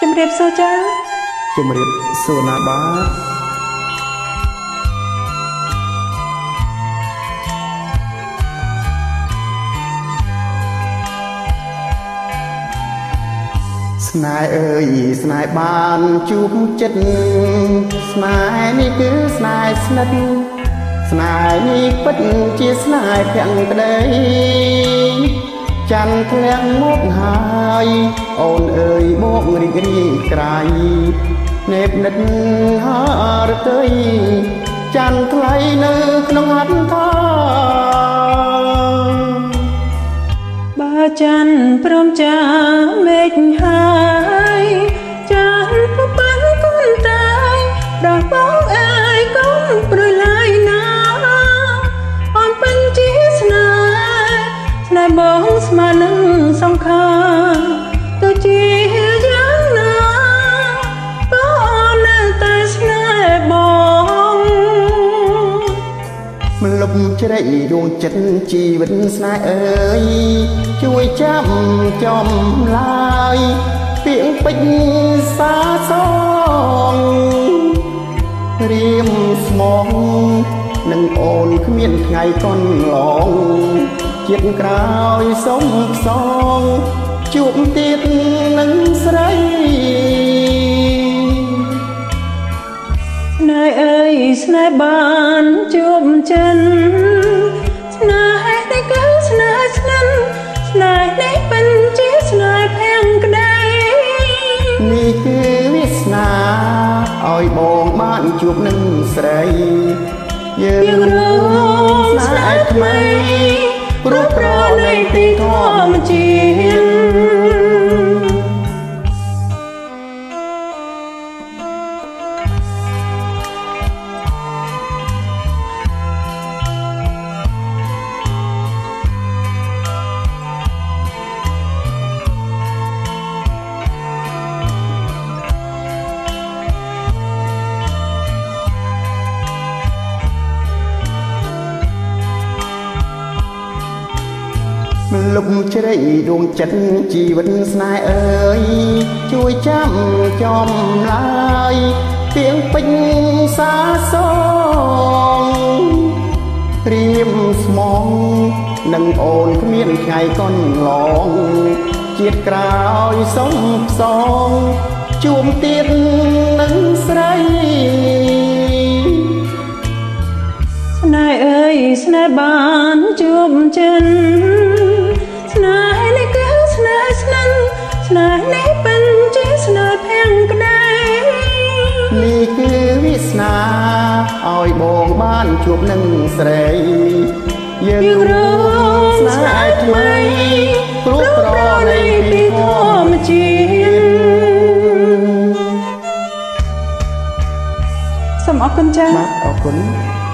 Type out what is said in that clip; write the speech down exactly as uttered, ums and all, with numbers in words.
ជំរាបសួរចាជំរាបសួរណាបាទស្នេហ៍អើយស្នេហ៍បានជួបចិត្តស្នេហ៍នេះគឺស្នេហ៍ស្និទ្ធស្នេហ៍នេះពិតជាស្នេហ៍ភក្តីច័ន្ទធ្លាក់មកហើយអូនអើយមករីករាយក្រៃនេបនិតហារតីច័ន្ទថ្លៃនៅក្នុងអត្តថាបើច័ន្ទព្រមចាមេឃហើយច័ន្ទពុបានគុនតាយដល់បងអើយកុំព្រួយឡើយណាអូនពិនជាស្នេហ៍ស្នេហ៍បងស្មើនឹងសង្ខារទៅជាយ៉ាងណាក៏អូននៅតែស្នេហ៍បងមិនលុបជ្រែកដួងចិត្តជីវិតស្នេហ៍អើយជួយចាំចំឡាយពាក្យពេចន៍សាសងរៀមស្មងនឹងអូនគ្មានថ្ងៃកន់ឡងជាតិក្រោយសុំផ្សងជួបទៀតនឹងស្រីស្នេហ៍អើយស្នេហ៍បានជួបចិនស្នេហ៍នេះគឺស្នេហ៍ស្និទ្ធស្នេហ៍នេះពិនជាស្នេហ៍ភក្តីនេះគឺវាសនាឲ្យបងបានជួបនឹងស្រីយើងរួមស្នេហ៍ថ្មីព្រោះប្រណីពីធម្មជាតិលុបជ្រៃដួងចិត្តជីវិតស្នេហ៍អើយជួយចាំចំឡាយទៀងពេញសាសងរៀមស្មងនឹងអូនគ្មានថ្ងៃកន់ឡងជាតិក្រោយសុំផ្សងជួបទៀតនឹងស្រីស្នេហ៍អើយស្នេហ៍បានជួបចិនស្នេហ៍នេះគឺស្នេហ៍ស្និទ្ធស្នេហ៍នេះពិនជាស្នេហ៍ភក្តីនេះគឺវាសនាឲ្យបងបានជួបនឹងស្រីយើងរួមស្នេហ៍ថ្មីព្រោះប្រណីពីធម្មជាតិសូមអរគុណចា៎បាទអរគុណ